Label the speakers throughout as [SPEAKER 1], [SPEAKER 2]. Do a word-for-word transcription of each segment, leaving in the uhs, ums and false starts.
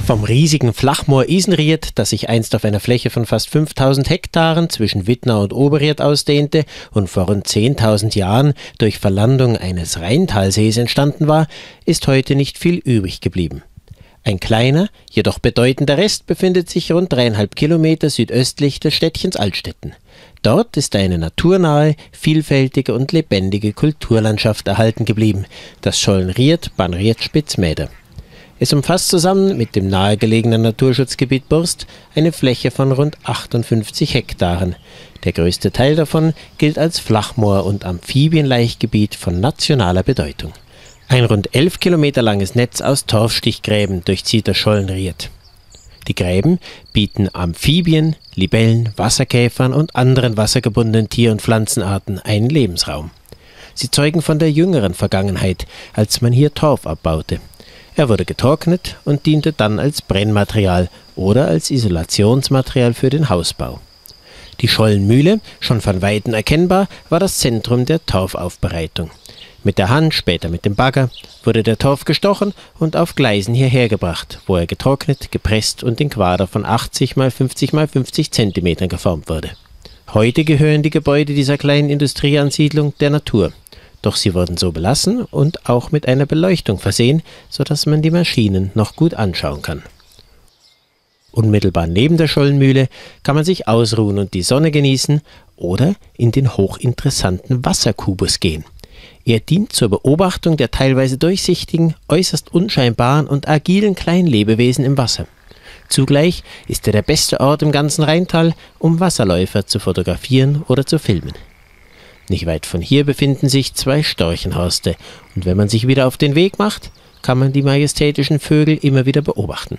[SPEAKER 1] Vom riesigen Flachmoor Isenried, das sich einst auf einer Fläche von fast fünftausend Hektaren zwischen Wittna und Oberried ausdehnte und vor rund zehntausend Jahren durch Verlandung eines Rheintalsees entstanden war, ist heute nicht viel übrig geblieben. Ein kleiner, jedoch bedeutender Rest befindet sich rund dreieinhalb Kilometer südöstlich des Städtchens Altstetten. Dort ist eine naturnahe, vielfältige und lebendige Kulturlandschaft erhalten geblieben, das Schollenried-Banried-Spitzmäder. Es umfasst zusammen mit dem nahegelegenen Naturschutzgebiet Burst eine Fläche von rund achtundfünfzig Hektaren. Der größte Teil davon gilt als Flachmoor und Amphibienlaichgebiet von nationaler Bedeutung. Ein rund elf Kilometer langes Netz aus Torfstichgräben durchzieht das Schollenried. Die Gräben bieten Amphibien, Libellen, Wasserkäfern und anderen wassergebundenen Tier- und Pflanzenarten einen Lebensraum. Sie zeugen von der jüngeren Vergangenheit, als man hier Torf abbaute. Er wurde getrocknet und diente dann als Brennmaterial oder als Isolationsmaterial für den Hausbau. Die Schollenmühle, schon von Weitem erkennbar, war das Zentrum der Torfaufbereitung. Mit der Hand, später mit dem Bagger, wurde der Torf gestochen und auf Gleisen hierher gebracht, wo er getrocknet, gepresst und in Quader von achtzig mal fünfzig mal fünfzig Zentimetern geformt wurde. Heute gehören die Gebäude dieser kleinen Industrieansiedlung der Natur. Doch sie wurden so belassen und auch mit einer Beleuchtung versehen, sodass man die Maschinen noch gut anschauen kann. Unmittelbar neben der Schollenmühle kann man sich ausruhen und die Sonne genießen oder in den hochinteressanten Wasserkubus gehen. Er dient zur Beobachtung der teilweise durchsichtigen, äußerst unscheinbaren und agilen kleinen Lebewesen im Wasser. Zugleich ist er der beste Ort im ganzen Rheintal, um Wasserläufer zu fotografieren oder zu filmen. Nicht weit von hier befinden sich zwei Storchenhorste, und wenn man sich wieder auf den Weg macht, kann man die majestätischen Vögel immer wieder beobachten.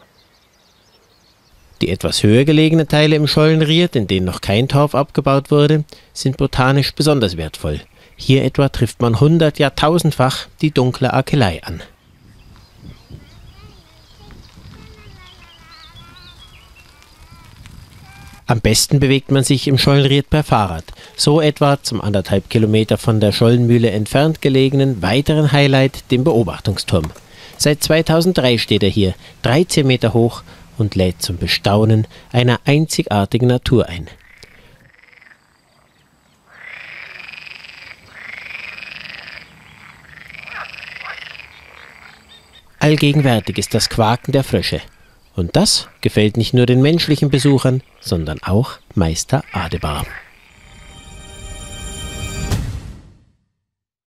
[SPEAKER 1] Die etwas höher gelegenen Teile im Schollenried, in denen noch kein Torf abgebaut wurde, sind botanisch besonders wertvoll. Hier etwa trifft man hundert, ja tausendfach die dunkle Akelei an. Am besten bewegt man sich im Schollenried per Fahrrad, so etwa zum anderthalb Kilometer von der Schollenmühle entfernt gelegenen weiteren Highlight, dem Beobachtungsturm. Seit zweitausenddrei steht er hier, dreizehn Meter hoch, und lädt zum Bestaunen einer einzigartigen Natur ein. Allgegenwärtig ist das Quaken der Frösche. Und das gefällt nicht nur den menschlichen Besuchern, sondern auch Meister Adebar.